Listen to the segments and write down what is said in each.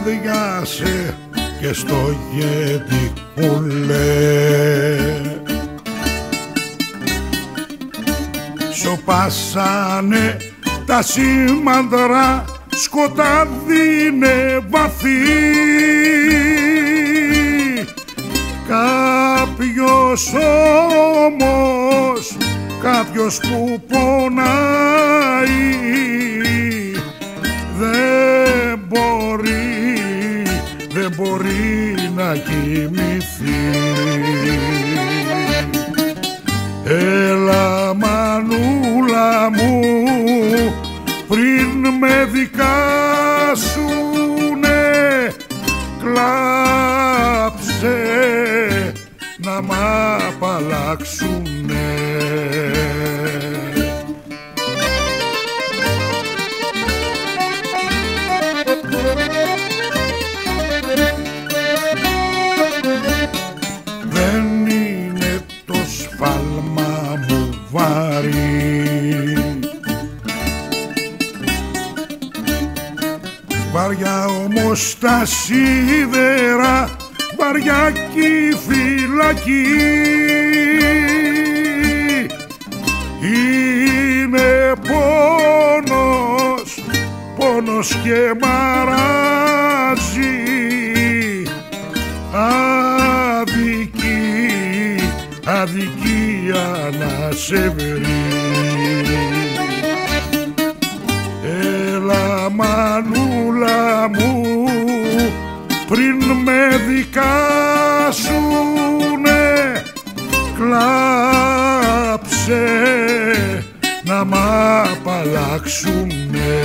βραδιάσε και στο γεντικούλε σοπάσανε τα σήμαντρα, σκοτάδι είναι βαθύ. Κάποιος όμως, κάποιος που πονάει δεν μπορεί να κοιμηθεί. Έλα μανούλα μου, πριν με δικάσουνε, κλάψε να μ' απαλλάξουνε. Δεν είναι το σφάλμα μου βαρύ, βαριά όμως τα σίδερα, βαριά κι η φυλακή. Είναι πόνος, πόνος και μαράζει, αδικία να σε βρει. Έλα μανούλα μου, πριν με δικάσουνε, κλάψε να μ' απαλλάξουνε.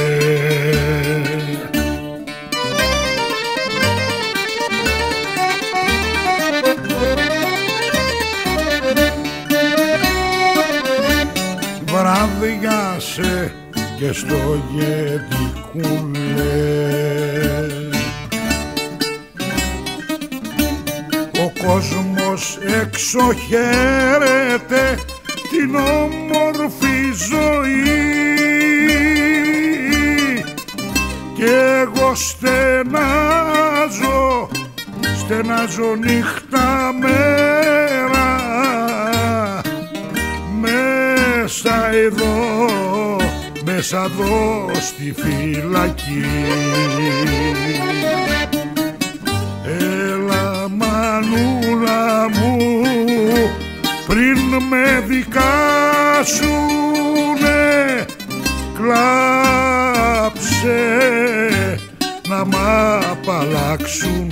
Βραδιάσε και στο γεντικούλε, ο κόσμος έξω χαίρεται την όμορφη ζωή κι εγώ στενάζω νύχτα μέρα μέσα εδώ στη φυλακή. Έλα μανούλα μου, πριν με δικάσουνε, κλάψε να μ' απαλλάξουν.